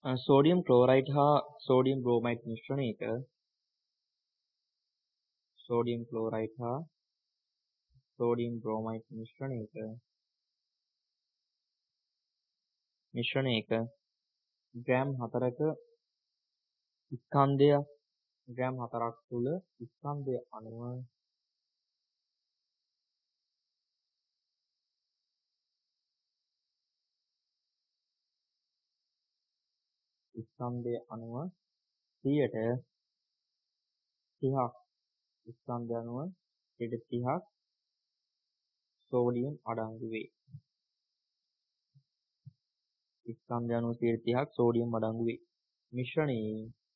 Sodium chloride හා sodium bromide මිශ්‍රණයක sodium chloride හා සෝඩියම් බ්‍රෝමයිඩ් මිශ්‍රණයක ග්‍රෑම් 4ක ස්කන්ධයක් ග්‍රෑම් 4ක් තුල ස්කන්ධය අණුව ස්කන්ධය අණුව 130ක් ස්කන්ධය අණුව 130ක් සෝඩියම් අඩංගු වේ. ස්කන්ධය අණුව 130ක් සෝඩියම් අඩංගු වේ. මිශ්‍රණයේ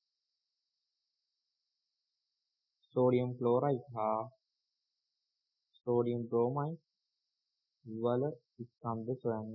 සෝඩියම් ක්ලෝරයිඩ් හා සෝඩියම් බ්‍රෝමයිඩ් වල ස්කන්ධ සොයන්න.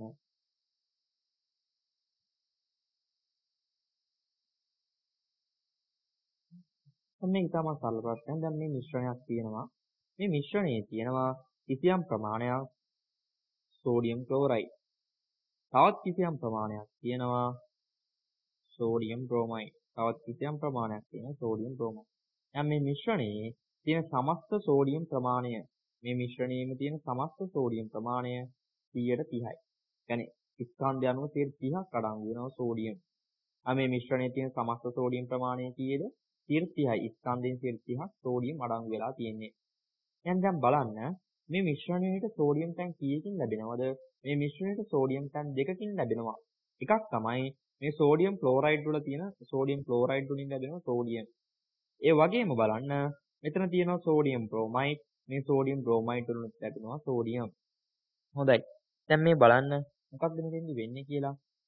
මේක තමයි සරල ප්‍රශ්නයක්. දැන් මේ මිශ්‍රණයක් තියෙනවා. මේ මිශ්‍රණයේ තියෙනවා කිසියම් ප්‍රමාණයක් සෝඩියම් ක්ලෝරයිඩ්. තවත් කිසියම් ප්‍රමාණයක් තියෙනවා සෝඩියම් බ්‍රෝමයිඩ්. තවත් කිසියම් ප්‍රමාණයක් තියෙනවා සෝඩියම් බ්‍රෝමයිඩ්. දැන් මේ මිශ්‍රණයේ තියෙන සමස්ත සෝඩියම් ප්‍රමාණය මේ මිශ්‍රණයේම තියෙන සමස්ත සෝඩියම් ප්‍රමාණය 130යි. يعني ස්කන්ධය අණුව 130ක් අඩංගු වෙනවා සෝඩියම්. මේ මිශ්‍රණයේ තියෙන සමස්ත සෝඩියම් ප්‍රමාණය කීයද? 130යි. ස්කන්ධයෙන් 130ක් සෝඩියම් අඩංගු වෙලා තියෙන්නේ. දැන් බලන්න මේ මිශ්‍රණයට සෝඩියම් තැන් කීයකින් ලැබෙනවද? මේ මිශ්‍රණයට සෝඩියම් තැන් දෙකකින් ලැබෙනවා. එකක් තමයි මේ සෝඩියම් ක්ලෝරයිඩ් වල තියෙන සෝඩියම් ක්ලෝරයිඩ් වලින් ලැබෙන සෝඩියම්. ඒ වගේම බලන්න මෙතන තියෙනවා සෝඩියම් බ්‍රෝමයිඩ්. මේ සෝඩියම් බ්‍රෝමයිඩ් වලින් ලැබෙනවා සෝඩියම්. හොඳයි. දැන් මේ බලන්න මොකක්ද මෙතෙන්දි වෙන්නේ කියලා.